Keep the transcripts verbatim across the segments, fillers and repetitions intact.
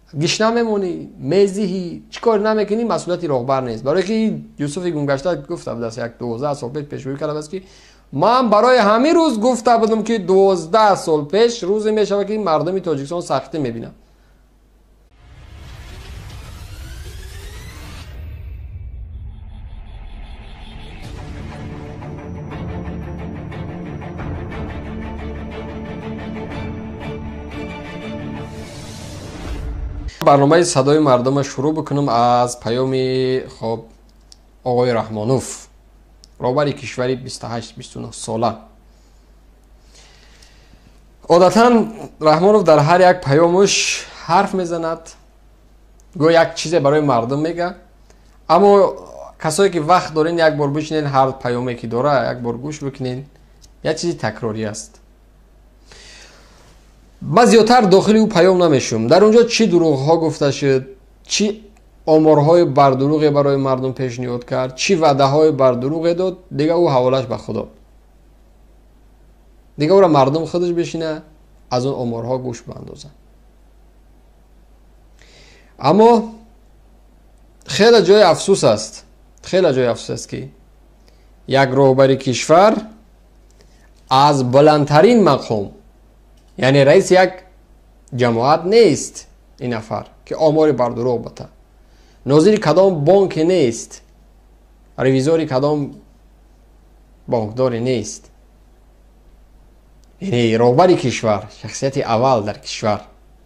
گشنه میمونی میزی چیکار نمیکنی مسئولیت رهبر نیست. برای که یوسف گمگشته گفتم دست یک دوازده سال پیش پیشگویی کردم است که من برای همین روز گفته بودم که دوازده سال پیش روزی میشه که مردم تاجیکستان سختی میبینم. برنامه صدای مردم شروع بکنم از پیام خب آقای رحمانوف، رهبر کشوری بیست و هشت بیست و نه ساله. عادتا رحمانوف در هر یک پیامش حرف میزند، گویا یک چیز برای مردم میگه، اما کسایی که وقت دارین یک بار بشینین هر پیامی که داره یک بار گوش بکنین، یک چیزی تکراری است. من زیادتر داخلی او پیام نمیشم. در اونجا چی دروغ ها گفته شد، چی آمارهای بردروغی برای مردم پیشنهاد کرد، چی وعده های بردروغی داد، دیگه او حوالش به خدا. دیگه او را مردم خودش بشینه از اون آمارها گوش باندازن. اما خیلی جای افسوس است، خیلی جای افسوس است که یک رهبر کشور از بلندترین مقام، یعنی رئیس یک جماعت نیست این نفر که آمار بردروغ بده، ناظر کدام بانک نیست، ریویزور کدام بانکداری نیست، یعنی رهبر کشور، شخصیت اول در کشور.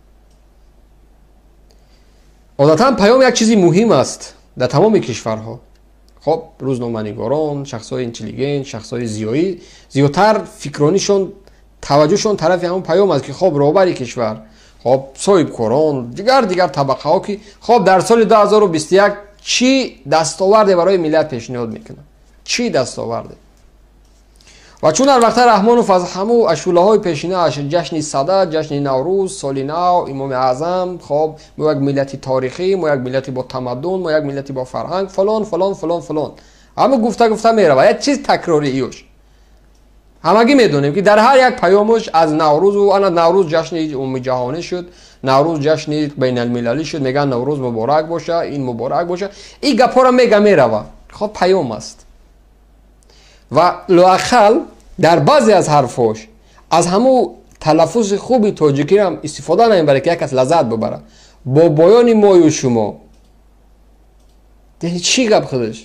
عادتا پیام یک چیزی مهم است در تمام کشورها. خب روزنامه‌نگاران، شخص‌های اینتلیجنت، شخص‌های زیایی زیاتر فکرانیشون توجهشون طرف همون پیام است که خب رهبر کشور، خب صاحب کاران، دیگر دیگر طبقه ها که خب در سال دو هزار و بیست و یک چی دستاورد برای ملت پیشنهاد میکنه، چی دستاورده. و چون هر وقت رحمانوف از همو اشوله های پیشینه اش، جشن صدر، جشن نوروز، سال نو، امام اعظم، خب ما یک ملت تاریخی، ما یک ملت با تمدن، ما یک ملت با فرهنگ، فلان فلان فلان فلان، اما گفته گفته میره و یک چیز تکراری ایوش. همگی میدونیم که در هر یک پیامش از نوروز، و انا نوروز جشن عمومی جهانی شد، نوروز جشن بین المللی شد، میگن نوروز مبارک باشه، این مبارک باشه، این گپا را میگه میروه. خب پیام است. و لااقل در بعضی از حرفاش از همو تلفظ خوبی تاجیکی هم استفاده نمیبره که یک کس لذت ببره. با بیان ما و شما، یعنی چی گپ خودش؟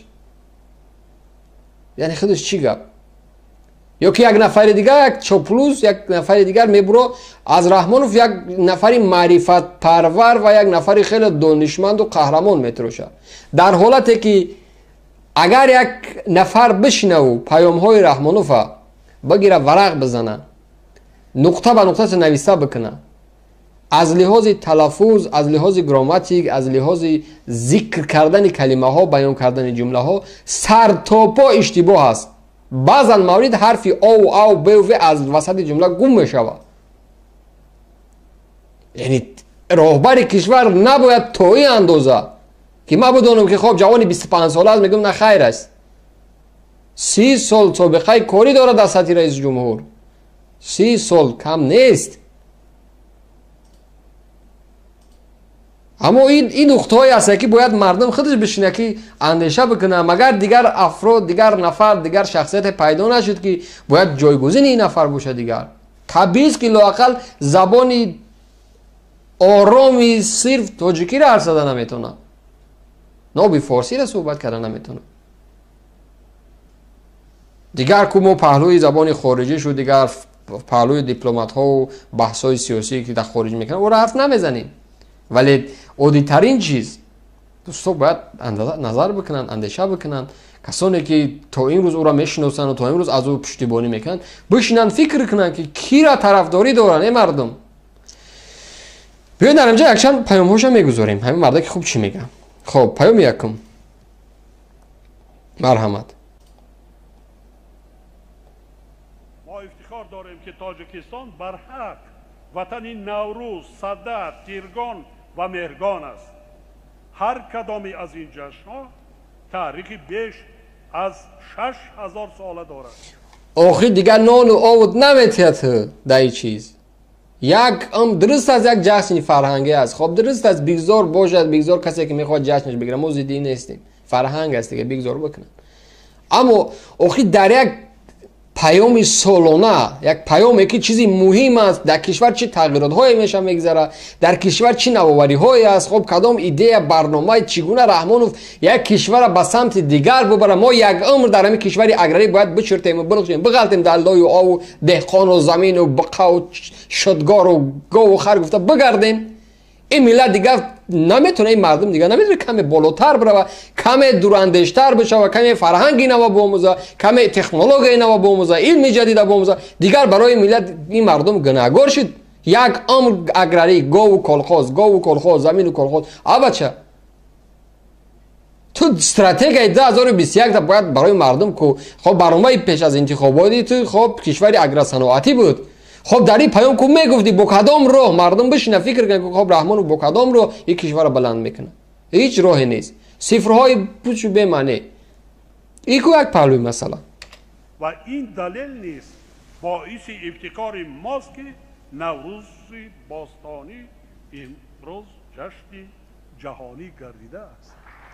یعنی خودش چی گپ؟ یا که یک نفر دیگر، یک چاپلوس، یک نفر دیگر میبره از رحمانوف یک نفری معرفت پرور و یک نفری خیلی دانشمند و قهرمان میتروشه، در حالتی که اگر یک نفر بشینه و پیام های رحمانوف بگیره ورق بزنه، نقطه به نقطه نویسه بکنه، از لحاظ تلفظ، از لحاظ گراماتیک، از لحاظ ذکر کردن کلمه ها، بیان کردن جمله ها، سر تا پا اشتباه است. بعضا مورد حرفی او او به و از وسط جمله گم میشوه. یعنی رهبر کشور نباید تا این اندازه که ما بدونم که خب جوانی بیست و پنج ساله است، میگم نه خیر است، سی سال سابقه کاری داره در سطح رئیس جمهور، سی سال کم نیست. اما این این نقطه‌ای است که باید مردم خودش بشینه که اندیشه بکنه، مگر دیگر افراد، دیگر نفر، دیگر شخصیت پیدا نشد که باید جایگزین این نفر باشه. دیگر طبیعی است که لااقل زبانی آرامی صرف تاجیکی را حرف زدن نمیتونه، نه بی فارسی را صحبت کردن نمیتونه. دیگر که ما پهلوی زبان خارجی شد، دیگر پهلوی دیپلمات ها و بحث های سیاسی که در خارج میکنن او را حرف نمیزنیم. ولی عادی ترین چیز دوستا باید نظر بکنن، اندیشه بکنن. کسانی که تا این روز او را میشناسن و تا این روز از او پشتیبانی میکنن بشینن فکر کنن که کی را طرفداری دارن این مردم. بیاین در اینجا یکشان پیام هاشو میگذاریم، همین مردا که خوب چی میگن. خب پیام یکم، مرحمت. ما افتخار داریم که تاجیکستان بر حق وطن نوروز، صدر، تیرگان و مهرگان است. هر کدامی از این جشن‌ها تاریخی بیش از شش هزار ساله دارد. آخی دیگر نان و آب نمیتید در این چیز. یک ام درست از یک جشن فرهنگی است. خب درست است بگذار باشد، بگذار کسی که میخواد جشنش بگیره، ما ضد نیستیم، فرهنگ است که بگذار بکنن. اما آخی در یک پیام سالانه، یک پیامی که چیزی مهم است، در کشور چه تغییرات هایی میشه میگذره، در کشور چه نوآوری هایی است، خب کدام ایده برنامه چگونه رحمانوف یک کشور به سمت دیگر ببره. ما یک عمر در همین کشور اگراری باید بچرتیم و بلغیم بغلتیم در لای و آب و دهقان و زمین و بقا و شدگار و گاو و خر گفته بگردیم. این ملت دیگه نمیتونه، این مردم دیگه نمیتونه کمی بالاتر بره، کمی دوراندیشتر بشه و کمی فرهنگی نو بیاموزه، کمی تکنولوژی نو بیاموزه، علم جدید بیاموزه. دیگر برای ملت این مردم گناهگار شد. یک عمر اگراری، گاو و کلخاز، گاو و کلخاز، زمین و کلخاز. آبا چه تو استراتژی دو هزار و بیست و یک تا باید برای مردم کو خب برنامه پیش از انتخاباتی تو خب کشور اگرصناعتی بود. خب در این پیام کو میگفتی با کدام راه مردم بشینه فکر کنه که خب رحمان با کدام راه این کشور بلند میکنه. هیچ راهی نیست، صفرهای پوچ و بمانه. این کو یک پهلوی مثلا و این دلیل نیست باعث ابتکار ماست که نوروز باستانی امروز جشن جهانی گردیده است.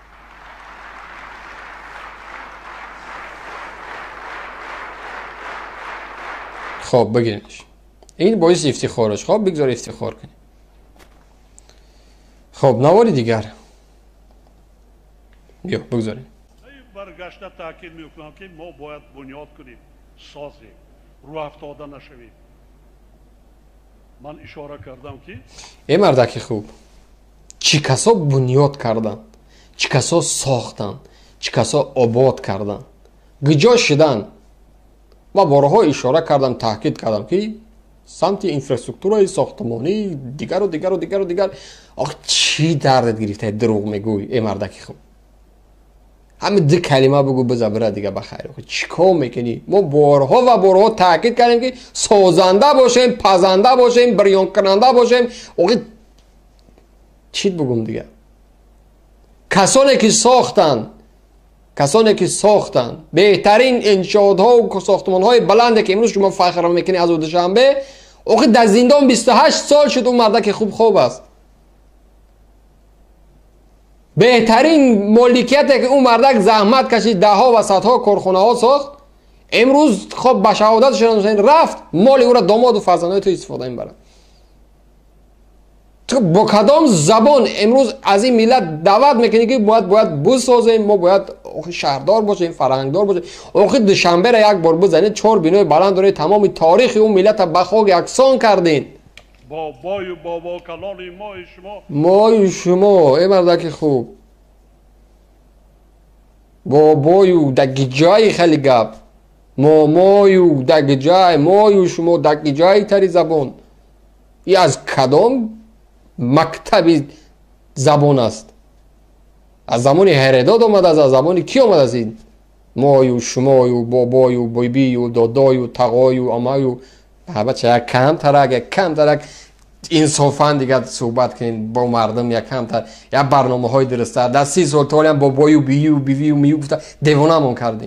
خب بگیرنش، این باعث افتخارش. خب بگذار افتخار کنیم. خب نواری دیگر بیا بگذاریم. برگشته تاکید میکنم که ما باید بنیاد کنیم، سازیم، رو افتاده نشویم. من اشاره کردم که ای مردک خوب، چی کسا بنیاد کردن، چی کسا ساختن، چی کسا آباد کردن، گجا شدن. ما بارها اشاره کردم، تاکید کردم که سمت اینفراستراکچور ساختمانی دیگر و دیگر و دیگر و دیگر. آخ چی دردت گرفته دروغ میگوی ای مردک خوب؟ همین دو کلمه بگو بزبره دیگه بخیر. چیکار میکنی؟ ما بارها و بارها تاکید کردیم که سازنده باشیم، پزنده باشیم، بیان کننده باشیم. آخه چی بگم دیگه؟ کسانی که ساختن کسانی که ساختن بهترین انشاءاتها و ساختمانهای بلنده که امروز شما فخر میکنی از دوشنبه، آخه در زندان بیست و هشت سال شد. اون مردک خوب خوب است. بهترین مالکیت که اون مردک زحمت کشید، ده ها و صدها کارخانه ها ساخت، امروز خب به شهادت شدن رفت مال او را داماد و فرزندای تو استفاده میبرن. تو با کدام زبان امروز از این ملت دعوت میکنی که باید باید بسازیم، ما باید شهردار باشیم، فرهنگدار باشیم؟ آخه دوشنبه را یک بار بزنید چهار بینای بلند داره تمام تاریخ اون ملت به خاک یکسان کردین. بابای و بابا کلان مای شما مای شما ای مردک خوب، بابایو دگ جای خیلی گپ، مامایو دگ جای، مایو شما دگ جای تری زبان. ای از کدام مکتبی زبان است؟ از زمان هرداد آمده، از زمان کی آمده است این؟ مایو شمایو بابایو بیبیو دادایو تقایو امایو. بچه یک کم ترک یک کم ترک انصافا دیگه صحبت کنین با مردم. یک کم تر یک برنامه های درسته. در سی سال تالی هم بابایو بیو بیویو میو گفته دیوانه همون کردین.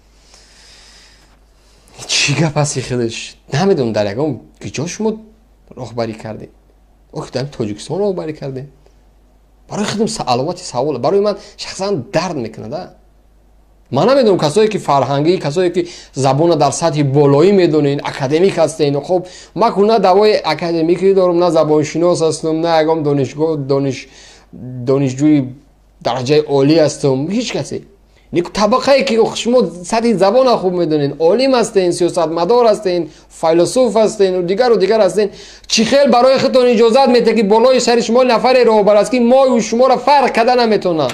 چی گپ هستی خودش نمیدونم. در یکم کجا شما راهبری کردین؟ اوه در تاجیکستان راهبری کردین؟ برای خودم علامتی سوال برای من شخصا درد میکنه. ده من نمیدونم کسایی که فرهنگی، کسایی که زبان در سطح بالایی میدونین، اکادمیک هستین. خب من کنه دوای اکادمیکی دارم، نه زبان شناس هستم، نه اگم دانشگاه دانش دانشجوی درجه عالی هستم، هیچ کسی. نیک طبقه که شما سطح زبان خوب میدونین، عالم هستین، سیاستمدار هستین، فیلسوف هستین و دیگر و دیگر هستین، چی خیل برای خودتون اجازت میده که بالای سر شما نفر راهبر است که ما و شما را فرق کردن نمیتونه؟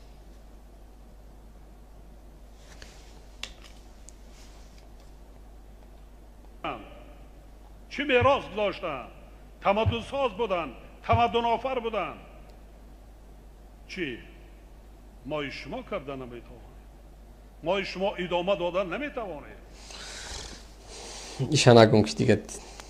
چه میراث داشتن؟ تمدن ساز بودن، تمدن آفر بودن. چی؟ ما شما کردن نمیتوانیم، ما شما ادامه دادن نمیتوانیم. ایشان نگم که دیگه.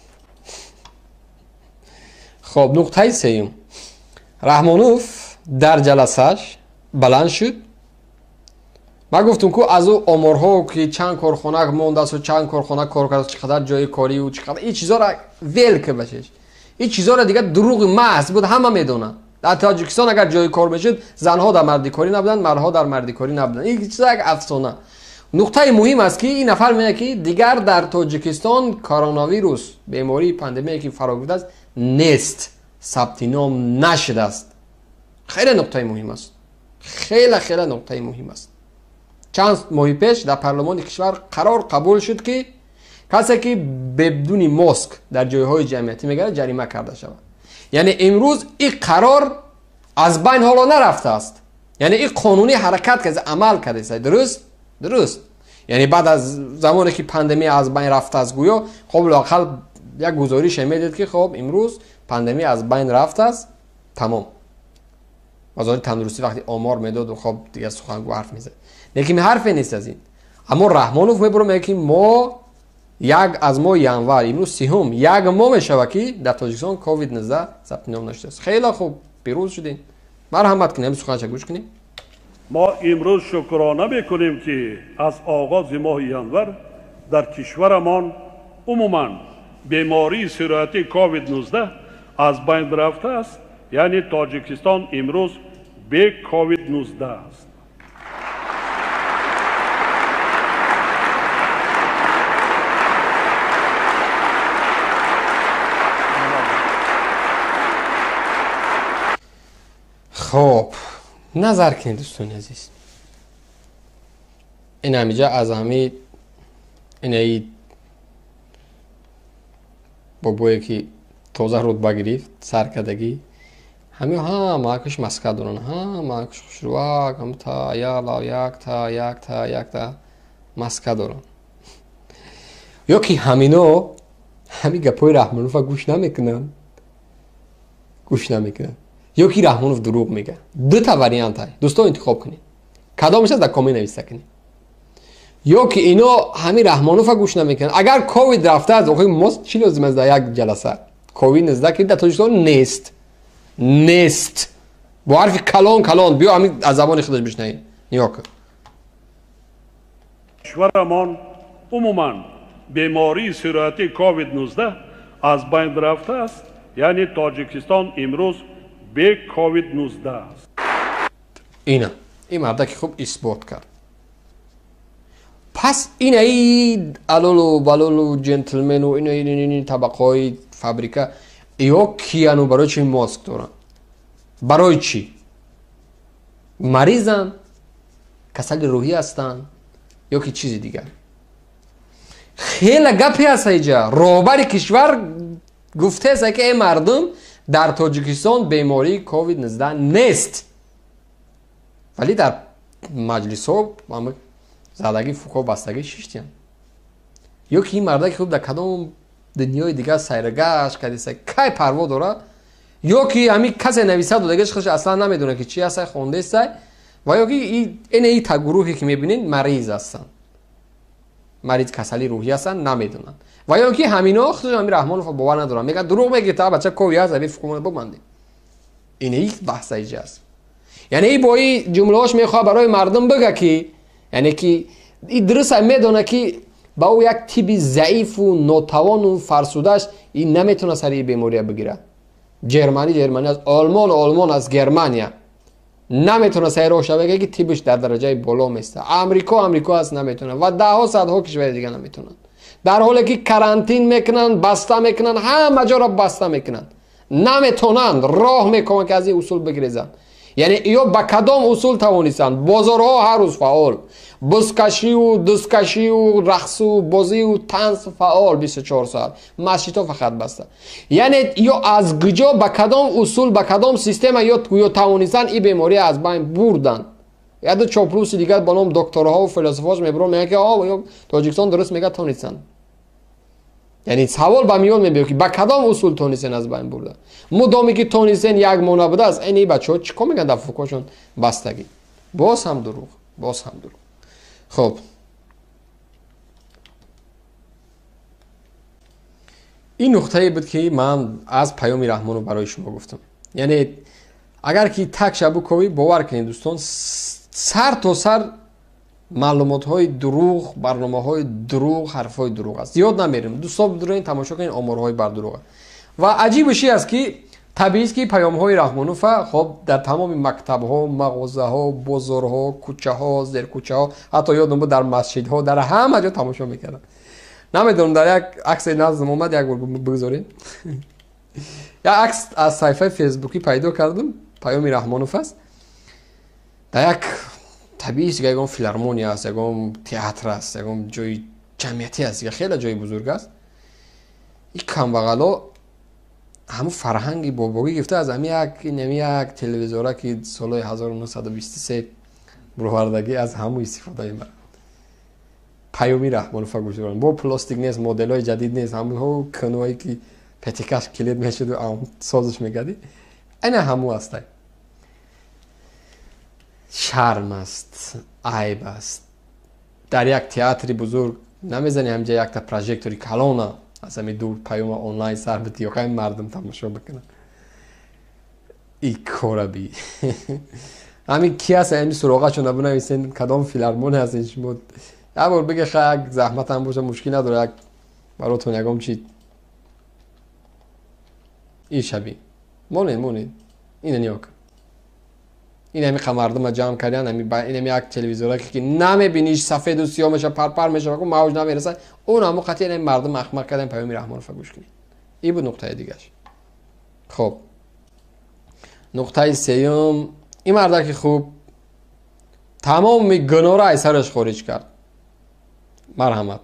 خب نقطه سیم، رحمانوف در جلسهش بلند شد. من گفتم که از او آمارها که چند کارخانه مونده است و چند کارخانه کار کرده، چقدر جای کاری و چقدر این چیزا را ویل که بشش این چیزا را دیگه دروغ محض بود، همه میدونن. در تاجیکستان اگر جای کار میشد زنها در مردیکاری نبودن، مردها در مردیکاری نبودن. این چیزا یک افسانه. نقطه مهم است که این نفر میگه که دیگر در تاجیکستان کرونا ویروس بیماری پاندمی که فرا گرفته است نیست، ثبت نام نشده است. خیلی نقطه مهم است. خیلی خیلی نقطه مهم است. چند ماه پیش در پارلمان کشور قرار قبول شد که کسی که بدون ماسک در جایهای جمعیتی میگره جریمه کرده شود. یعنی امروز این قرار از بین حالا نرفته است. یعنی این قانونی حرکت که عمل کرده است. درست؟ درست. یعنی بعد از زمانی که پاندمی از بین رفته است گویا خب لااقل یک گزارش میدید که خب امروز پاندمی از بین رفته است، تمام. وزارت تندرستی وقتی آمار میداد و خب دیگه سخنگو حرف میزد. لیکن حرفی نیست از این. اما رحمانوف میبره میگه که ما یک از ماه ینور امروز سیوم یک ماه میشه که در تاجیکستان کووید نوزده ثبت نام نشده است. خیلی خوب، پیروز شدین. مرحمت کنیم، سخنش گوش کنیم. ما امروز شکرانه میکنیم که از آغاز ماه ینور در کشورمان عموما بیماری سرایتی کووید نوزده از بین رفته است. یعنی تاجیکستان امروز به کووید نوزده است. خب نظر کنید دوستان عزیز. این همیجا از همه این ای بابایی که تازه رتبه گرفت سرکردگی همه ها ماکش مسکه دارن، ها ماکش خوشروک هم تا یالا یک تا یک تا یک تا مسکه دارن. یا که همینا همین گپای رحمانوف گوش نمیکنن گوش نمیکنن یا که رحمانوف دروغ میگه. دو تا واریانت های دوستان انتخاب کنید، کدامش از در کامنت نوشته کنید. یا که اینا همین رحمانوف گوش نمیکنن. اگر کووید رفته از آخه ما چی لازم است در یک جلسه کووید نوزده که در تاجیکستان نیست نیست با حرف کلان کلان بیا همین از زبان خودش بشنوید. نیا کن. کشورمان عموما بیماری سرایتی کووید نوزده از بین رفته است. یعنی تاجیکستان امروز به کووید نوزده است. اینا این مرده که خوب اثبات کرد. پس این ای الولو بلولو جنتلمن و این این این طبقه های فابریکا یا کیانو برای چی ماسک دارن؟ برای چی؟ مریضن؟ کسل روحی هستن؟ یا که چیزی دیگر؟ خیلی گپی هست اینجا. رهبر کشور گفته است که این مردم در تاجیکستان بیماری کووید نوزده نیست، ولی در مجلس ها همه زدگی فوکا بستگی شیشتیم. یا که این مرده که خوب در کدام دنیای دیگه سیرگشت کدیسه که پروا داره، یا که همین کسی نویسد و دیگه خودش اصلا نمیدونه که چی هست خونده است، و یا که این این تا گروهی که میبینین مریض هستن، مریض کسلی روحی هستن نمیدونن. و یا که همینا خودش همین رحمانوف باور ندارن، میگن دروغ میگه تا بچه کوی هست ولی فکر ببندید. این یک بحث ایجاست. یعنی این با این جمله‌اش میخواد برای مردم بگه که یعنی که این درست میدونه که با او یک تیپ ضعیف و ناتوان و فرسودهش این نمیتونه سری بیماری بگیره. جرمنی جرمنی از آلمان آلمان از گرمانیا نمیتونه سری روش بگه که تیپش در درجه بالا میسته. آمریکا آمریکا هست نمیتونه و ده ها صدها کشور دیگه نمیتونن. در حالی که کرانتین میکنن، بسته میکنن، همه جا را بسته میکنن، نمیتونن راه میکنن که از این اصول بگریزن. یعنی یا با کدام اصول توانستن؟ بازارها هر روز فعال، بزکشی و دستکشی و رقص و بازی و تنس فعال بیست و چهار ساعت، مسجدها فقط بسته. یعنی یا از کجا با کدام اصول با کدام سیستم یا یا توانستن این بیماری از بین بردن. یا دو چاپلوس دیگه با نام دکترها و فلسفاش میبرن میگه که آ تاجیکستان درست میگه تونستن. یعنی سوال با میون میبینه که با کدام اصول تونستن از بین بردن. مدامی که تونستن یک مونه بوده از اینی بچه‌ها چیکار میگن در فوکاشون بستگی. باز هم دروغ، باز هم دروغ. خب این نقطه بود که من از پیام رحمانو برای شما گفتم. یعنی اگر که تک شبو کوی باور کنید دوستان سر تا سر معلومات های دروغ، برنامه های دروغ، حرف های دروغ است. یاد نمیریم دوستان بدونین تماشا کنین آمارهای بر دروغ. و عجیبش این است که طبیعی است که پیام های رحمانوف خب در تمام مکتب ها، مغازه ها، بازار ها، کوچه ها، زیر کوچه ها، حتی یادم بود در مسجد ها، در همه جا تماشا میکردن. نمیدونم در یک عکس نزدم اومد یک بار بگذارین. یک عکس از صفحه فیسبوکی پیدا کردم، پیام رحمانوف است. در یک طبیعی است که یکم فیلارمونی است، یکم تئاتر است، یکم جای جمعیتی است، که خیلی جای بزرگ است. این کمبغلا همون فرهنگی بابایی گفته از همین یک نمی یک تلویزیون که سال هزار و نهصد و بیست و سه بروردگی از همون استفاده می‌کنه. پیامی رحمانوف گوش دارن با پلاستیک نیست، مدل‌های جدید نیست، همون ها کنوایی که پتیکاش کلید میشد و ام سازش می‌کردی. این همون است. شرم است، عیب است. در یک تئاتر بزرگ نمیزنی همجا یک تا پروژکتوری کلانه از همین دور پیام آنلاین سر به تیاقه مردم تماشا بکنن. ای کارا بی همین کی هست این سراغه چون نبونویسین کدام فیلارمون هستین شما یه بار بگه خیلی زحمت هم باشه مشکل نداره یک براتون یکم چی ای شبیه مونین مونین اینه نیا کن. این همی که مردم جمع کردن همی با این همی یک تلویزیون که نمیبینیش سفید و سیاه میشه پر پر میشه و موج نمیرسه اون هم قطعی این مردم احمق کردن پیام رحمانوف گوش کنید. این بود نقطه دیگه‌اش. خب نقطه سوم این مرد که خوب تمام گناه را از سرش خارج کرد. مرحمت.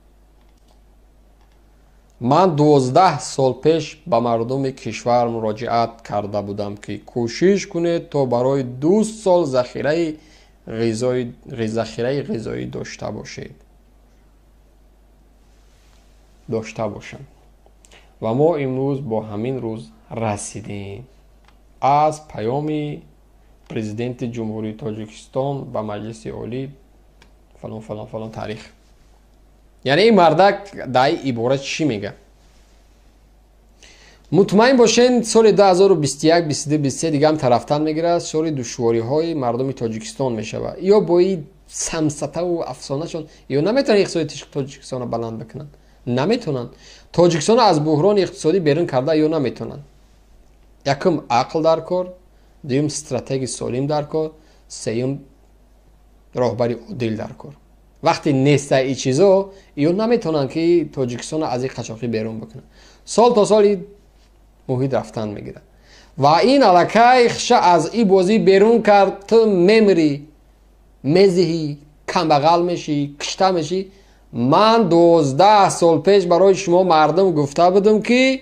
من دوازده سال پیش با مردم کشور مراجعت کرده بودم که کوشش کنید تا برای دو سال ذخیره غذایی ذخیره غذایی داشته باشید. داشته باشم. و ما امروز با همین روز رسیدیم. از پیام پرزیدنت جمهوری تاجیکستان با مجلس عالی فلان فلان فلان تاریخ. یعنی این مردک در این عبارت چی میگه؟ مطمئن باشین سال دو هزار و بیست و یک بیست و دو بیست و سه دیگه هم طرفتن میگیره، سال دشواری های مردم تاجیکستان میشوه. یا با این سمسته و افسانه شون یا نمیتونن اقتصاد تاجیکستان رو بلند بکنن، نمیتونن تاجیکستان از بحران اقتصادی بیرون کرده یا نمیتونن. یکم عقل در کار، دوم استراتژی سالم در کار، سوم راهبری عادل در کار. وقتی نیست این چیزا یا نمیتونن که تاجیکستان از این قاچاقی بیرون بکنن. سال تا سال محیط رفتن میگیره و این علاقه خشه از این بازی بیرون کرد تو میمری مزهی کمبغل میشی کشته میشی. من دوازده سال پیش برای شما مردم گفته بودم که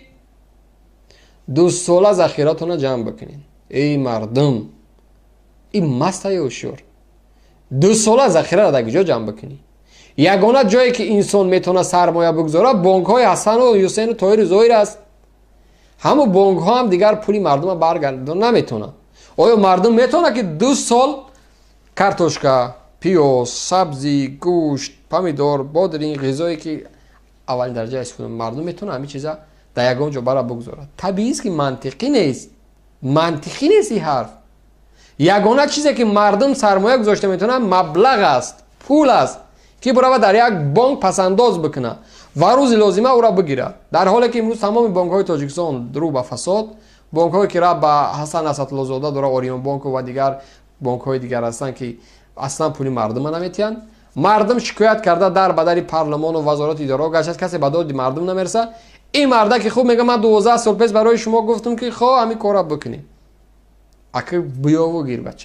دو ساله ذخیراتون رو جمع بکنین. ای مردم این مسته یا شور دو ساله ذخیره را در کجا جمع بکنی؟ یگانه جایی که انسان میتونه سرمایه بگذاره بانک های حسن و حسین و طاهر ظاهر است. همون بانک ها هم دیگر پولی مردم رو برگردون نمیتونه. آیا مردم میتونه که دو سال کارتوشکا، پیاز، سبزی، گوشت، پمیدور، بادرین، غذایی که اولین درجه استفاده مردم میتونه همین چیزا در یگان جا برا بگذاره؟ طبیعی است که منطقی نیست. منطقی نیست این حرف. یگانه چیزی که مردم سرمایه گذاشته میتونه مبلغ است، پول است که برای در یک بانک پسنداز بکنه و روز لازمه او را بگیره. در حالی که امروز تمام بانک های تاجیکستان درو به فساد، بانک هایی که را به حسن اسدالله زاده داره آریون بانک و دیگر بانک های دیگر هستن که اصلا پولی مردم نمیتین. مردم شکایت کرده در بدر پارلمان و وزارت اداره گشت کسی به داد مردم نمیرسه. این مرده که خوب میگه من دوازده سال پیش برای شما گفتم که خب همین کارا بکنید. اگه بیا و گیر بچه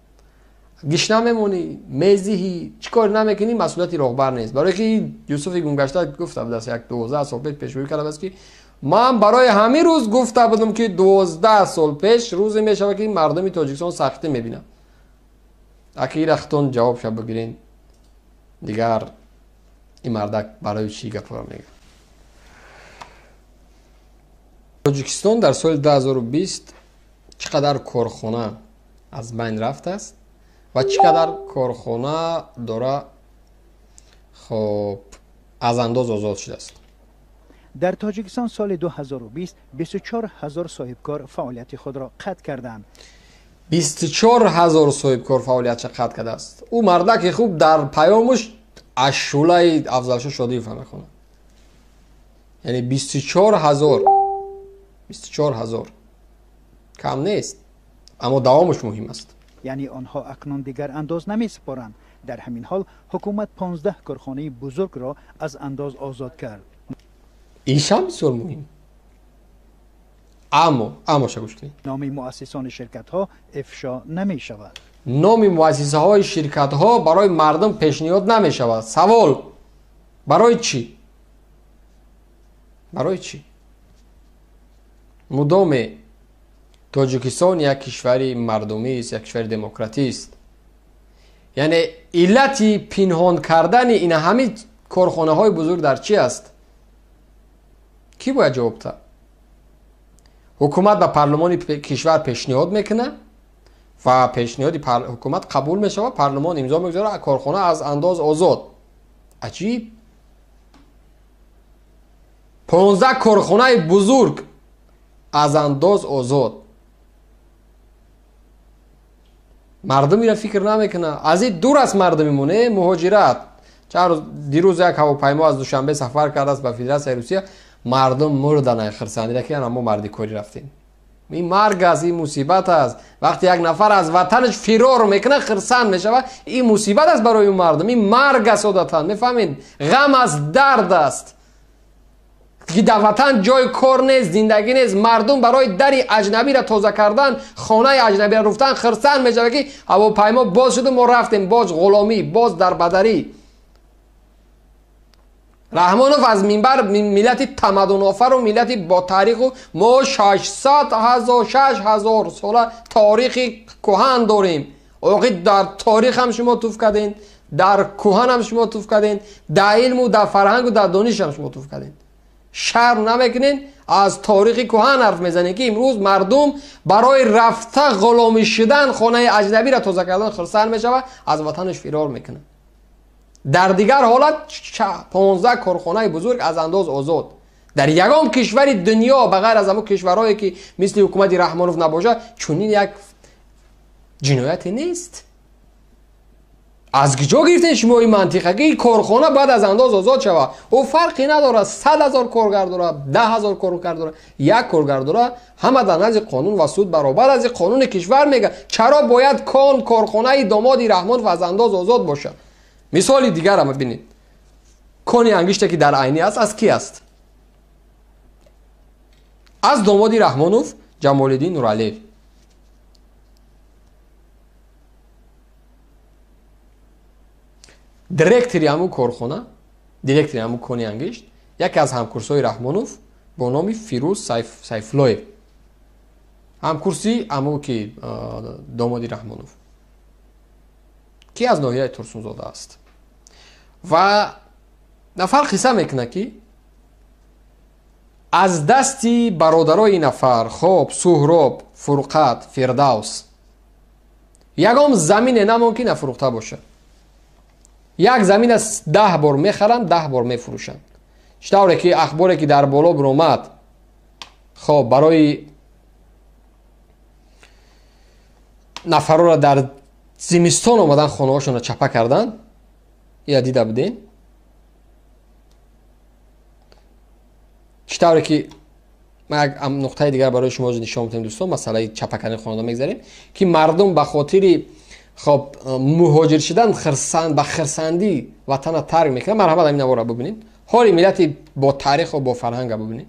گیش نمیمونی میزیهی چیکار نمیکنی مسئولیتی راهبر نیست. برای که یوسف گمگشته گفته بود از یک دوازده سال پیش پیشگویی کرده است که من برای همین روز گفته بودم که دوازده سال پیش روزی میشه که مردم تاجیکستان سختی میبینن. اگه این رختون جواب شب بگیرین دیگر این مردک برای چی گپا میگه. تاجیکستان در سال دو هزار و بیست چقدر کارخانه از بین رفته است و چقدر کارخانه داره خب از انداز آزاد شده است. در تاجیکستان سال دو هزار و بیست بیست و چهار هزار صاحبکار فعالیت خود را قطع کردند. بیست و چهار هزار صاحبکار فعالیت قطع کرده است. او مرده که خوب در پیامش اشوله افضلشاه شادی فهمه خونه. یعنی بیست و چهار هزار بیست و چهار هزار کم نیست، اما دوامش مهم است. یعنی آنها اکنون دیگر انداز نمی سپارند. در همین حال حکومت پانزده کارخانه بزرگ را از انداز آزاد کرد. ایش هم بسیار مهم. اما اما شگوش کنید نام مؤسسان شرکت ها افشا نمی شود. نام مؤسسه های شرکت ها برای مردم پیشنهاد نمی شود. سوال برای چی؟ برای چی؟ مدام تاجیکستان یک کشور مردمی است، یک کشور دموکراتی است، یعنی علتی پنهان کردن این همه کارخانه های بزرگ در چی است؟ کی باید جواب ده؟ حکومت به پارلمان کشور پیشنهاد میکنه و پیشنهاد حکومت قبول میشه و پارلمان امضا میگذاره، کارخانه از انداز آزاد. عجیب. پانزده کارخانه بزرگ از انداز آزاد. مردم میره فکر نمیکنه، از این دور از مردم میمونه. مهاجرت چهار دیروز یک هواپیما از دوشنبه سفر کرده است به فدراسیون روسیه، مردم مردن خرسندیده که اما مردی کاری رفتین. این مرگ از این مصیبت است. وقتی یک نفر از وطنش فرار میکنه خرسند میشه و این مصیبت است برای اون مردم. این مرگ است عادتاً، میفهمین؟ غم از درد است که در وطن جای کار نیست، زندگی نیست. مردم برای دری اجنبی را تازه کردن، خانه اجنبی را رفتن، خرسند میشه که هواپیما باز شد و ما رفتیم باز غلامی، باز در بدری. رحمانوف از منبر ملت تمدن آفر و ملت با تاریخ و ما ششصد هزار شش هزار ساله تاریخ کهن داریم. اوقی در تاریخ هم شما توف کردین، در کهن هم شما توف کردین، در علم و در فرهنگ و در دانش هم شما توف کردین. شرم نمیکنین از تاریخ کهن حرف میزنین که امروز مردم برای رفته غلامی شدن، خانه اجنبی را تازه کردن خرسند میشه و از وطنش فرار میکنه. در دیگر حالت پانزده کارخانه بزرگ از انداز آزاد در یگام کشور دنیا بغیر از همون کشورهایی که مثل حکومت رحمانوف نباشه، چنین یک جنایت نیست. از کجا گرفتین شما این منطقه که این کارخانه بعد از انداز آزاد شود؟ او فرقی نداره، صد هزار کارگر داره، ده هزار کارگر داره، یک کارگر داره، همه در نزد قانون و سود برابر از قانون کشور میگه. چرا باید کان کارخانه داماد رحمانوف از انداز آزاد باشه؟ مثال دیگر هم ببینید. کانی انگشته که در عینی است از کی است؟ از داماد رحمانوف، جمال الدین نورعلیев. دیرکتوری همون کارخانه، دیرکتوری همون کانی انگشت، یکی از همکورسای رحمانوف با نام فیروز سیف سیفلایف. همکورسی همون که داماد رحمانوف کی از ناحیه ترسونزاده است. و نفر قصه میکنه که از دستی برادرای این نفر، خب سهراب، فرقت، فردوس، یکم زمین نممکن نفروخته باشه. یک زمین از ده بار میخرن، ده بار میفروشن. شطوره که اخباری که در بالا برآمد، خب برای نفرها را در زمستان اومدن خانه هاشون رو چپه کردن. یا دیده بودین؟ چطوره که ما یک نقطه دیگر برای شما نشون میدم دوستان، مسئله چپه کردن خانه میگذاریم که مردم به خاطر خب مهاجر شدن خرسند به خرسندی وطن ترک میکنن. مرحبا همین نوارا ببینید، حال ملت با تاریخ و با فرهنگ ببینید.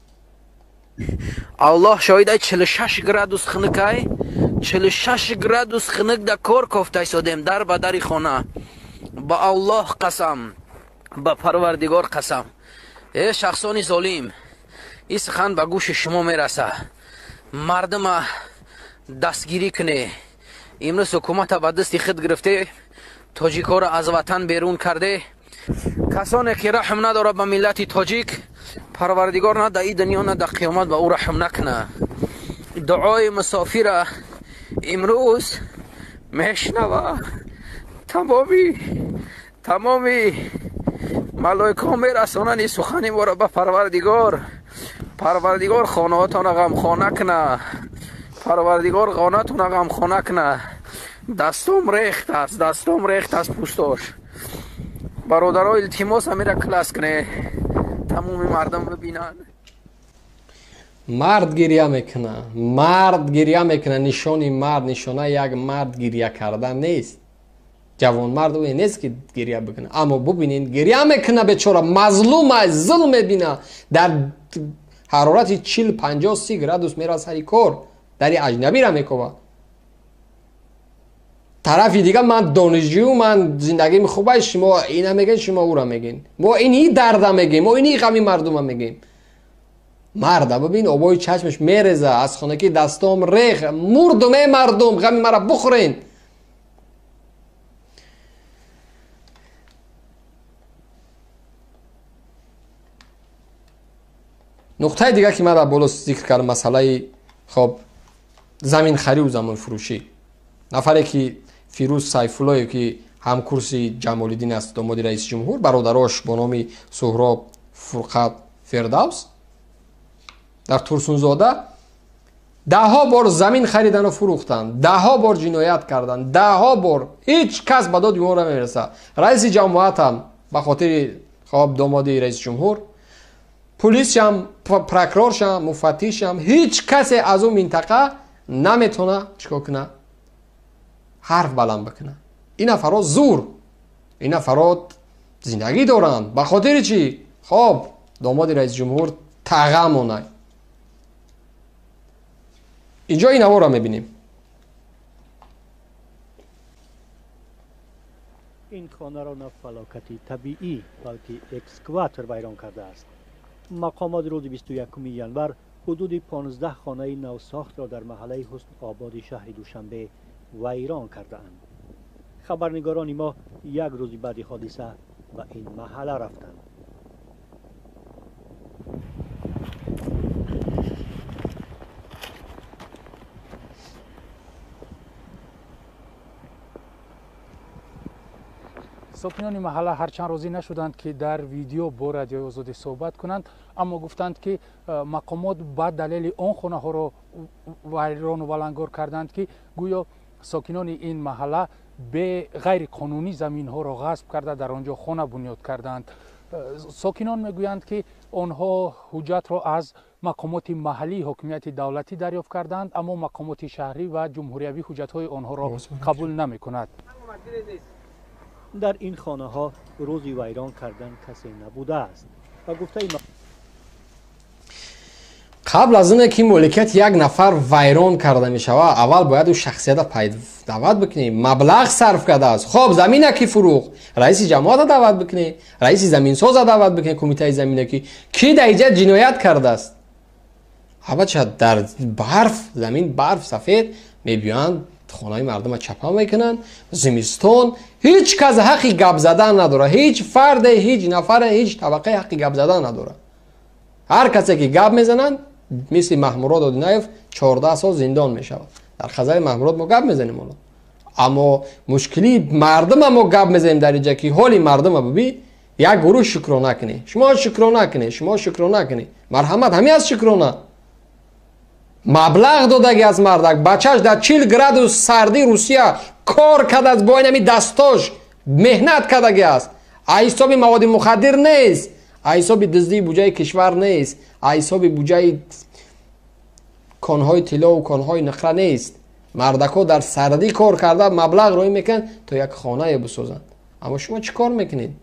الله شاید چهل و شش گرادوس خنکای چهل و شش گرادوس خنک در کار کفته ایستادیم در بدر خانه. با الله قسم، با پروردگار قسم، ای شخصانی ظالم، این سخن به گوش شما میرسه. مردم دستگیری کنه. امروز حکومت به دستی خود گرفته، تاجیکا را از وطن بیرون کرده. کسانی که رحم نداره به ملت تاجیک، پروردگار نه در این دنیا نه در قیامت به او رحم نکنه. دعای مسافر امروز میشنوه. تمامی تمامی ملائکه میرسانند این سخن ما را به پروردگار. پروردگار خانه هاتان غم خانه کنه. پروردگار خانه‌تون غم خانه کنه. دستم ریخت است، دستم ریخت است پوستاش. برادرای التماس همی را کلاس کنه، تمام مردم ببینن. مرد گریه میکنه، مرد گریه میکنه. نشانی مرد، نشانه یک مرد گریه کردن نیست. جوان مرد او نیست که گریه بکنه. اما ببینین گریه میکنه بیچاره، مظلوم است، ظلم میبینه. در حرارت چهل پنجاه سی گرادوس میره سر کار، در اجنبی را میکوبه. طرفی دیگه من دانشجو، من زندگیم خوبه، شما اینا میگین، شما او را میگین. ما اینی درد میگیم، ما اینی غمی مردم میگیم. مرد ببین آبای چشمش میرزه، از خانگی دستام ریخ، مردم مردم غمی مرا بخورین. نقطه دیگه که من در بالا ذکر کردم مسئله خب زمین خرید و زمین فروشی. نفری که فیروز سیف‌الله که همکرسی جمال‌الدین است، داماد رئیس جمهور، برادراش با نام سهراب فرقت فردوس در ترسونزاده ده ها بار زمین خریدن و فروختن، ده ها بار جنایت کردن، ده ها بار هیچ کس به داد اونها نمیرسه. رئیس جمهوریت هم به خاطر خواب داماد رئیس جمهور، پلیس هم، پروکرورش هم، مفتیش هم، هیچ کسی از اون منطقه نمیتونه چیکار کنه؟ حرف بلند بکنه. این افراد زور، این افراد زندگی دارن. به خاطر چی؟ خب داماد رئیس جمهور تغمونه. اینجا این هوا را میبینیم. این خانه را نه فلاکتی طبیعی بلکه اکسکواتر ویران کرده است. مقامات روز بیست و یکم ژانویه حدود پانزده خانه نوساخت را در محله حسن آباد شهر دوشنبه ویران کرده اند. خبرنگاران ما یک روز بعد حادثه به این محله رفتند. ساکنان محله هرچند راضی نشدند که در ویدیو با رادیو آزادی صحبت کنند، اما گفتند که مقامات بعد دلیل آن خانه ها را ویران و ولنگار کردند که گویا ساکنان این محله به غیر قانونی زمین ها را غصب کرده در آنجا خانه بنیاد کردند. ساکنان میگویند که آنها حجت را از مقامات محلی حکومت دولتی دریافت کردند، اما مقامات شهری و جمهوریوی حجت های آنها را قبول نمی کند. در این خانه ها روزی ویران کردن کسی نبوده است و گفته ای قبل از اینه که مالکیت یک نفر ویران کرده می شود، اول باید او شخصیت پیدا دعوت بکنیم. مبلغ صرف کرده است. خب زمین کی فروخت؟ رئیس جماعت دعوت بکنی، رئیس زمین ساز دعوت بکنی، کمیته زمین کی کی در اینجا جنایت کرده است. اول چه در برف، زمین برف سفید میبیان خانه مردم چپا میکنن. زمستان هیچ کس حقی گپ زدن نداره، هیچ فرد، هیچ نفر، هیچ طبقه حقی گپ زدن نداره. هر کسی که گپ میزنن مثل محمود دادینایف چهارده سال زندان میشود. در خزر محمود ما گپ میزنیم اون. اما مشکلی مردم ما گپ میزنیم در اینجا که حالی مردم ببین، یک گروه شکرانه کنی، شما شکرانه کنی، شما شکرانه کنی، مرحمت همین از شکرانه. مبلغ دادگی از مردک، بچهش در چهل گرادوس سردی روسیه کار کرد، از با اینمی دستاش مهنت کردگی است. حساب مواد مخدر نیست، حساب دزدی بودجه کشور نیست، حساب بودجه کانهای طلا و کانهای نقره نیست. مردکا در سردی کار کرده، مبلغ روی میکن تا یک خانه بسازند. اما شما چی کار میکنید؟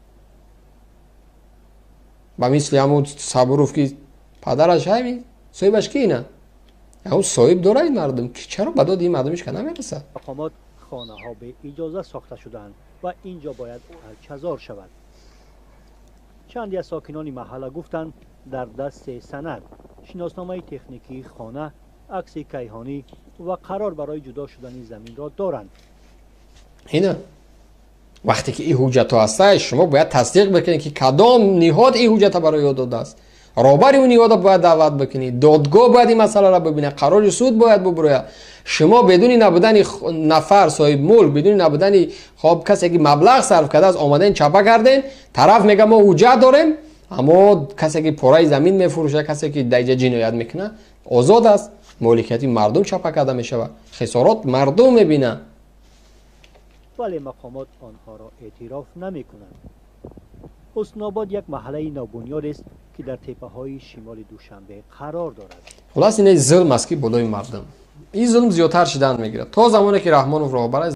با مثل همون صبروف که پدرش همین صاحبش کی نه؟ اون صاحب داره این مردم که چرا به داد این مردمش که نمیرسه؟ مقامات خانه ها به اجازه ساخته شدند و اینجا باید چزار شود. چندی از ساکنان محله گفتند در دست سند، شناسنامه تکنیکی خانه، عکس کیهانی و قرار برای جدا شدن زمین را دارند. اینه وقتی که این حجت هست شما باید تصدیق بکنید که کدام نهاد این حجت برای یاد داده است. رابری اون نهاد باید دعوت بکنید، دادگاه باید این مسئله را ببینه، قرار سود باید ببره. شما بدون نبودن نفر صاحب ملک، بدون نبودن خب کسی که مبلغ صرف کرده از آمدن چپا کردین، طرف میگه ما حجت داریم، اما کسی که پورای زمین میفروشه، کسی که دیگه جنایت میکنه آزاد است. مالکیت مردم چپا کرده میشه، خسارات مردم میبینه. ولی مقامات آنها را اعتراف نمی کنند. حسن آباد یک محله نوبنیاد است که در تپه های شمال دوشنبه قرار دارد. خلاص این ظلم است که بالای مردم این ظلم زیادتر شدن میگیره تا زمانی که رحمانов راهبر